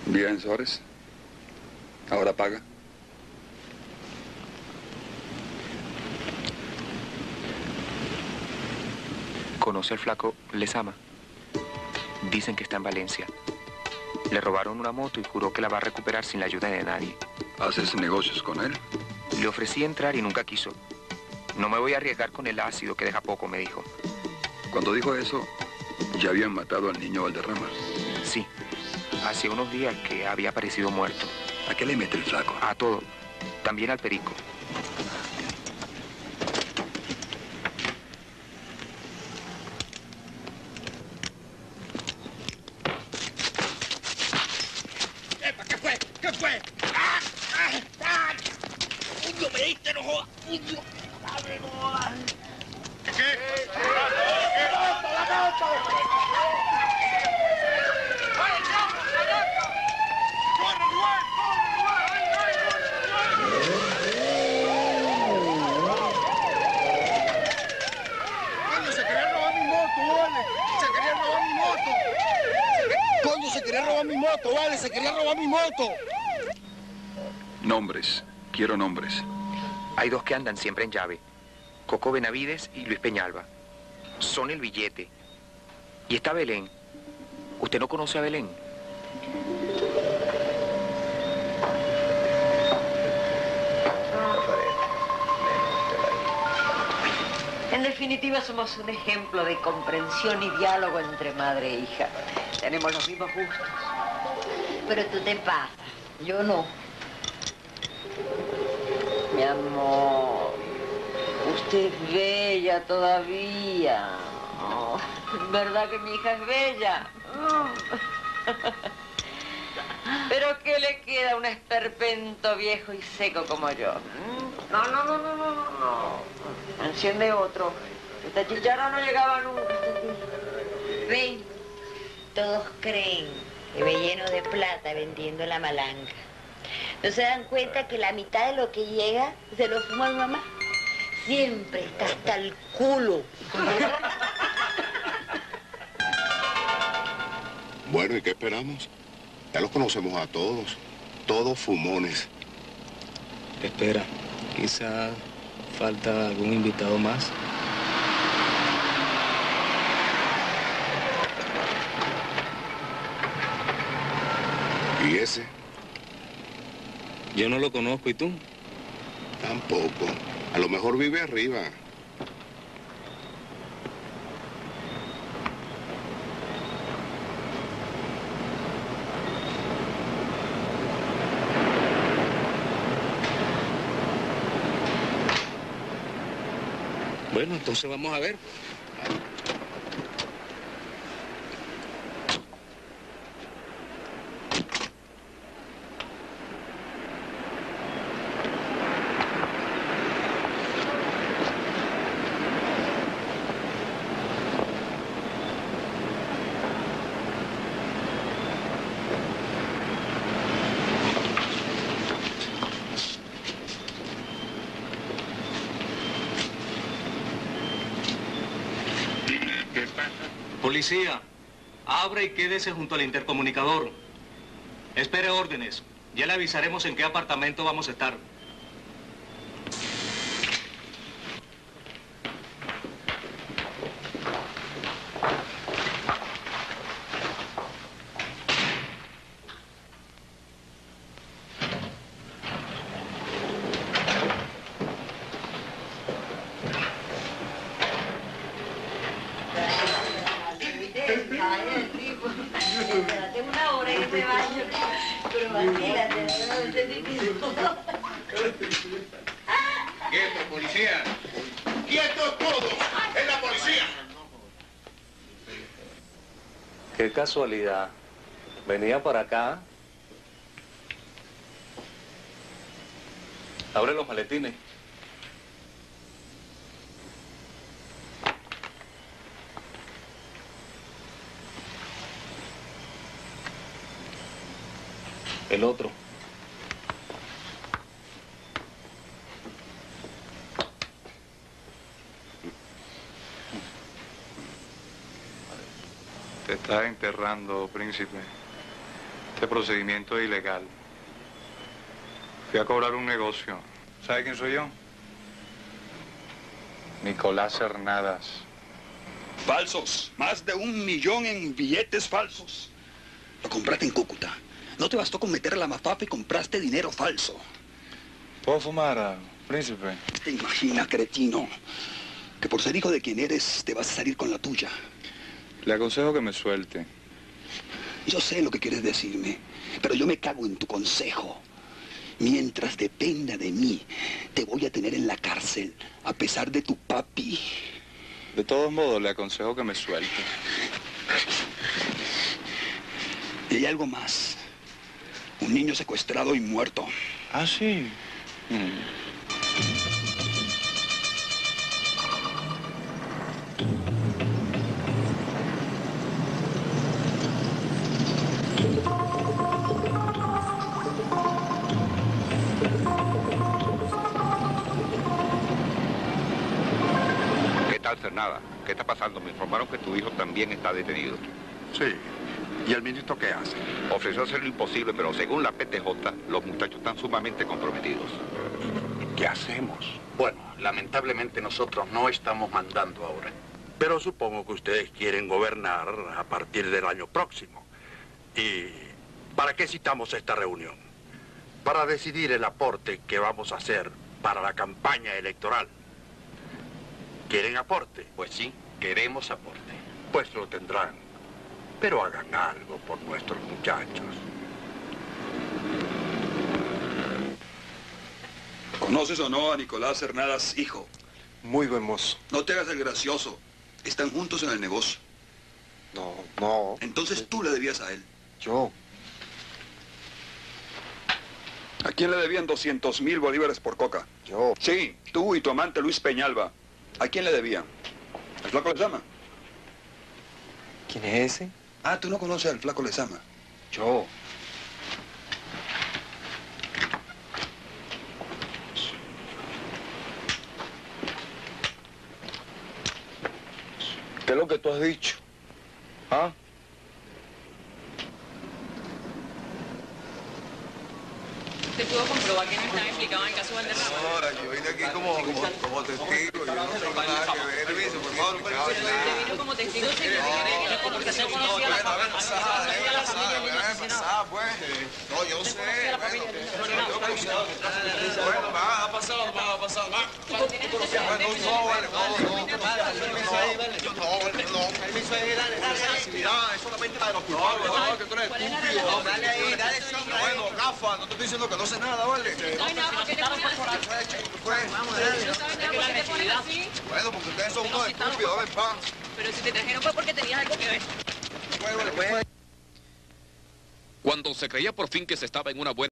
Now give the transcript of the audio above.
Bien, Suárez. Ahora paga. ¿Conoce al flaco Lezama? Dicen que está en Valencia. Le robaron una moto y juró que la va a recuperar sin la ayuda de nadie. ¿Haces negocios con él? Le ofrecí entrar y nunca quiso. No me voy a arriesgar con el ácido que deja poco, me dijo. Cuando dijo eso, ya habían matado al niño Valderrama. Sí. Hace unos días que había aparecido muerto. ¿A qué le mete el flaco? A todo. También al perico. ¿Qué fue? ¿Qué fue? ¡Ah! ¡Ah! ¡Ah! ¡Puño, me diste, no jodas! ¡Puño! ¡Abre, no jodas! ¿Qué? ¡La moto! ¡Coño, se quería robar mi moto, vale! ¡Se quería robar mi moto! ¡Coño, se quería robar mi moto, vale! ¡Se quería robar mi moto! Nombres. Quiero nombres. Hay dos que andan siempre en llave. Coco Benavides y Luis Peñalba. Son el billete. Y está Belén. ¿Usted no conoce a Belén? En definitiva, somos un ejemplo de comprensión y diálogo entre madre e hija. Tenemos los mismos gustos. Pero tú te pasas, yo no. Mi amor, usted es bella todavía. Oh, ¿verdad que mi hija es bella? Pero ¿qué le queda a un esperpento viejo y seco como yo? No, no, no, no, no, no. Enciende otro. Esta chicharra no llegaba nunca. Ven, todos creen que me lleno de plata vendiendo la malanga. ¿No se dan cuenta que la mitad de lo que llega se lo fuma mi mamá? Siempre está hasta el culo. Bueno, ¿y qué esperamos? Ya los conocemos a todos. Todos fumones. Espera, quizá falta algún invitado más. ¿Y ese? Yo no lo conozco, ¿y tú? Tampoco. A lo mejor vive arriba. Bueno, entonces vamos a ver. Policía, abre y quédese junto al intercomunicador. Espere órdenes. Ya le avisaremos en qué apartamento vamos a estar. Espérate una hora en ese baño. Pero vacílate, no entendí. ¡Quieto, policía! ¡Quietos todos! ¡Es la policía! Qué casualidad. Venía para acá. Abre los maletines. El otro. Te está enterrando, príncipe. Este procedimiento es ilegal. Fui a cobrar un negocio. ¿Sabe quién soy yo? Nicolás Cernadas. Falsos. Más de 1 millón en billetes falsos. Lo compraste en Cúcuta. No te bastó con meter a la mafafa y compraste dinero falso. ¿Puedo fumar, príncipe? ¿Te imaginas, cretino, que por ser hijo de quien eres te vas a salir con la tuya? Le aconsejo que me suelte. Yo sé lo que quieres decirme, pero yo me cago en tu consejo. Mientras dependa de mí, te voy a tener en la cárcel, a pesar de tu papi. De todos modos, le aconsejo que me suelte. Y hay algo más. Un niño secuestrado y muerto. Ah, sí. ¿Qué tal, Cernada? ¿Qué está pasando? Me informaron que tu hijo también está detenido. Sí. ¿Y el ministro qué hace? Ofreció hacer lo imposible, pero según la PTJ, los muchachos están sumamente comprometidos. ¿Qué hacemos? Bueno, lamentablemente nosotros no estamos mandando ahora. Pero supongo que ustedes quieren gobernar a partir del año próximo. ¿Y para qué citamos esta reunión? Para decidir el aporte que vamos a hacer para la campaña electoral. ¿Quieren aporte? Pues sí, queremos aporte. Pues lo tendrán. Pero hagan algo por nuestros muchachos. ¿Conoces o no a Nicolás Cernadas, hijo? Muy buen mozo. No te hagas el gracioso. Están juntos en el negocio. No. Entonces tú le debías a él. Yo. ¿A quién le debían 200.000 bolívares por coca? Yo. Sí, tú y tu amante Luis Peñalba. ¿A quién le debían? ¿El flaco Lezama? ¿Quién es ese? Ah, ¿tú no conoces al flaco Lezama? Yo. ¿Qué es lo que tú has dicho? ¿Ah? ¿Te pudo comprobar que no estaba implicado en el caso Valderrama? Ahora, yo vine aquí como testigo. Yo no tengo nada que ver. Permiso, por favor. Te vino como testigo sin que no conocía la familia. Pues. No, yo sé. Bueno, va a pasar. Es solamente para los culpables. No, que tú eres estúpido. Dale ahí, dale sombra. Bueno, gafa, no te estoy diciendo que no sé nada, ¿vale? No hay nada, ¿por qué te pones así? Vamos, dale. No sabes nada, ¿por qué te pones así? Bueno, porque ustedes son unos estúpidos, ven, pan. Pero si te trajeron fue porque tenías algo que ver. Cuando se creía por fin que se estaba en una buena